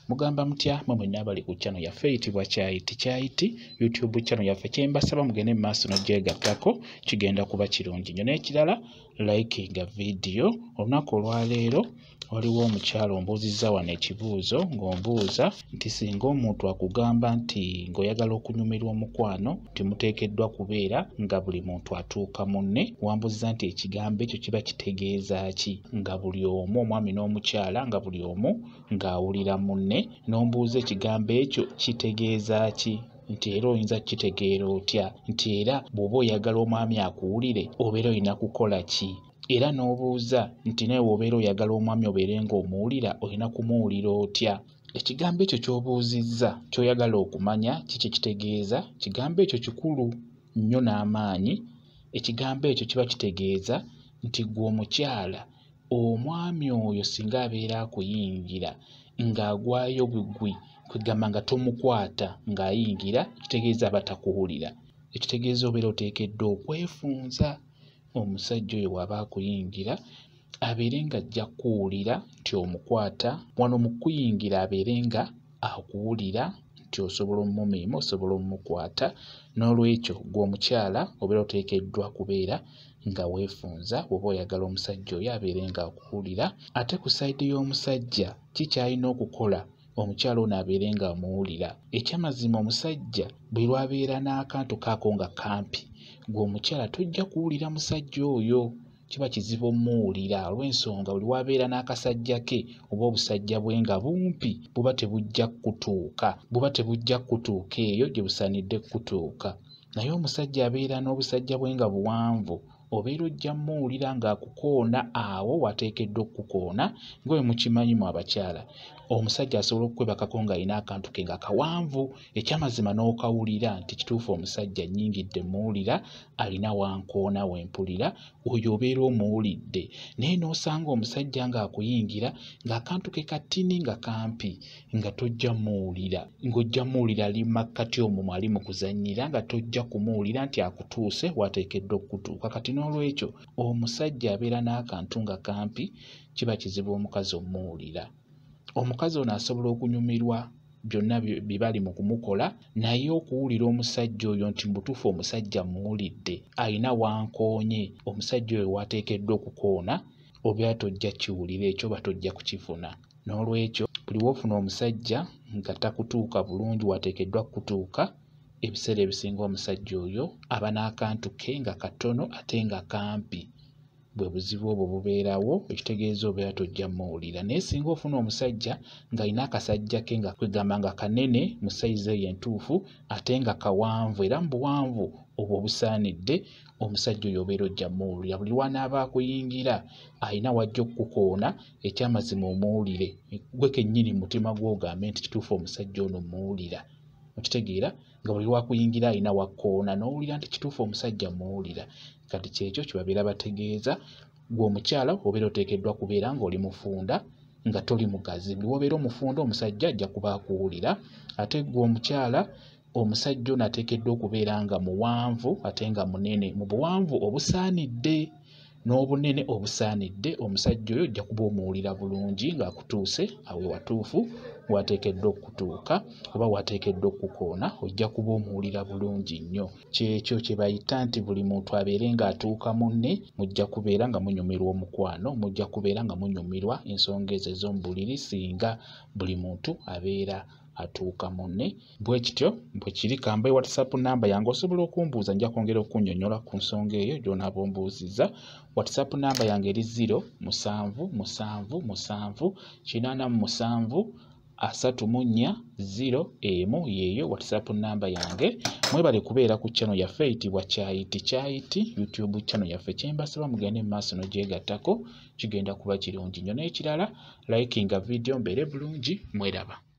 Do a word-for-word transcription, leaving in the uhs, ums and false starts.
mugamba mutya mwe mwenna abali ku channel yaffe eyitibwa Kyayiti Kyayiti YouTube channel yaffe kyembasaba mugende mu maaso n'ogyegattako kigenda kuba kirungi nnyo. N'ekirala likinga video. Olunaku olwaleero waliwo omukyalo ombuuzizza wano ekibuuzo ng'ombuuza nti singa omuntu akugamba nti ng'oyagala okunyumirwa omukwano timuteekeddwa kubeera nga buli muntu atuuka munne, wambuuza nti ekigambo ekyo kiba kitegeeza ki? Nga buli omu omwami n'omukyala nga buli omu ng'awulira munne, n'ombuuza ekigambo ekyo kitegeeza ki? Nti era oyinza kitegeera otya? Nti era bw'oba oyagala omwami akuwulire obeera olina kukola ki? Era n'obuuza nti naye bw'obeera oyagala omwami obeere ng'omuwulira olina kumuwulira otya? Ekigambo ekyo ky'obuuzizza ky'oyagala okumanya kiki kitegeeza? Ekigambo ekyo kikulu nnyo n'amaanyi. Ekigambo ekyo kiba kitegeeza nti gwe omukyala omwami oyo singa abeera akuyingira ng'agwayo bugwi kwegamba nga tomukwata ng'ayingira, kitegeeza aba takuwulira. Ekitegeeza obeera oteekeddwa okwefunza. Omusajja oyo bw'aba akuyingira abeere nga ajja kuwulira nti omukwata, wano mu kuyingira abeere nga akuwulira nti osobola omumumiima, osobola omumukwata. N'olwekyo gwe omukyala obeera oteekeddwa kubeera nga weefunza bw'oba oyagala omusajja oyo abeere nga akuwulira. Ate ku sayidi y'omusajja ki ky'alina okukola omukyala ono abeere nga amuwulira? Ekyamazima omusajja bwe lwabeera n'akantu kaako nga kampi, gwe omukyala tojja kuwulira musajja oyo, kiba kizibu omuwulira olw'ensonga buli wabeera n'akasajja ke oba obusajja bwe nga bumpi buba tebujja kutuuka, buba tebujja kutuuka eyo gye busaanidde kutuuka. Naye omusajja abeera n'obusajja bwe nga buwanvu, obeera ojja muwulira ng'akukoona awo wateekeddwa okukoona. Nga bwe mukimanyi mu abakyala, omusajja asobola okukwebakako ng'alina akantu ke nga kawanvu, ekyamazima n'okawulira nti kituufu omusajja nnyingidde muwulira, alina wankoona wempulira, oyo obeera omuwulidde. Naye n'osanga omusajja ng'akuyingira ng'akantu ke katini nga kampi, nga tojja muwulira, ng'ojja muwulira ali makkati omwo ali mu kuzannyira, nga tojja kumuwulira nti akutuuse wateekeddwa okutuuka. Kati n'olwekyo omusajja abeera n'akantu nga kampi, kiba kizibu omukazi omuwulira. Omukazi ono asobola okunyumirwa byonna bibali mu kumukola, naye okuwulira omusajja oyo nti mbutuufu omusajja muwulidde, alina wankoonye, omusajja oyo wateekeddwa okukoona, obeera tojja kiwulira ekyo oba tojja kukifuna. N'olwekyo buli woofuna omusajja nga takutuuka bulungi wateekeddwa kutuuka, ebiseera ebisinga omusajja oyo aba n'akantu ke nga katono ate nga kampi. Bwe buzibu obwo bubeerawo, ekitegeeza obeera tojja muwulira. Naye singa ofuna omusajja ng'alina akasajja ke nga kwegamba nga kanene mu sayizi eyo entuufu ate nga kawanvu era mu buwanvu obwo obusaanidde, omusajja oyo obeera ojja muwulira. Buli lw'anaaba akuyingira alina wajja okukoona, ekyamazima omuwulire. Gwe kennyini mutima gw'ogambe nti kituufu omusajja ono muwulira. Okitegeera nga buli lwakuyingira alina wakkoona n'owulira nti kituufu omusajja muwulira. Kati kyekyo kye babeera bategeeza. Gwe omukyala obeera oteekeddwa kubeera ng'oli mufunda nga toli mugazi. Buli w'obeera omufunda omusajja ajja kuba akuwulira. Ate gwe omukyala, omusajja ono ateekeddwa okubeera nga muwanvu ate nga munene, mu buwanvu obusaanidde n'obunene obusaanidde. Omusajja oyo ojja kuba omuwulira bulungi ng'akutuuse awe watuufu wateekeddwa okutuuka oba wateekeddwa okukoona, ojja kuba omuwulira bulungi nnyo. Kyekyo kye bayita nti buli muntu abeere ng'atuuka munne, mujja kubeera nga munyumirwa omukwano, mujja kubeera nga munyumirwa ensonga ezo ez'omubuliri singa buli muntu abeera atuuka munne. Bwe kityo bwe kiri. Kamba WhatsApp namba yange osobola okumbuuza, nja kwongera okunnyonnyola ku nsonga eyo gy'onaaba ombuuzizza. WhatsApp namba yange eri zero musanvu musanvu musanvu kinaana mu musanvu asatu mu nnya zero emu. Yeeyo WhatsApp namba yange. Mwebale kubeera ku channel yaffe eyitibwa Kyayiti Kyayiti YouTube channel yaffe. Kyembasaba mugende mu maaso n'ogyegattako, kigenda kuba kirungi nnyo. N'ekirala likinga video mbeere bulungi. Mweraba.